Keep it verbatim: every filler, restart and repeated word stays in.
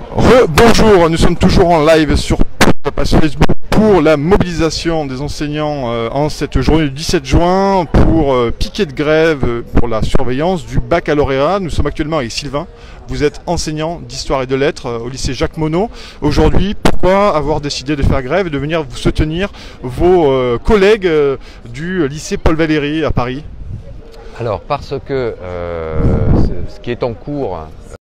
Re-bonjour, nous sommes toujours en live sur la page Facebook pour la mobilisation des enseignants euh, en cette journée du dix-sept juin pour euh, piquet de grève euh, pour la surveillance du baccalauréat. Nous sommes actuellement avec Sylvain. Vous êtes enseignant d'histoire et de lettres euh, au lycée Jacques Monod. Aujourd'hui, pourquoi avoir décidé de faire grève et de venir vous soutenir vos euh, collègues euh, du lycée Paul Valéry à Paris? Alors parce que euh, ce qui est en cours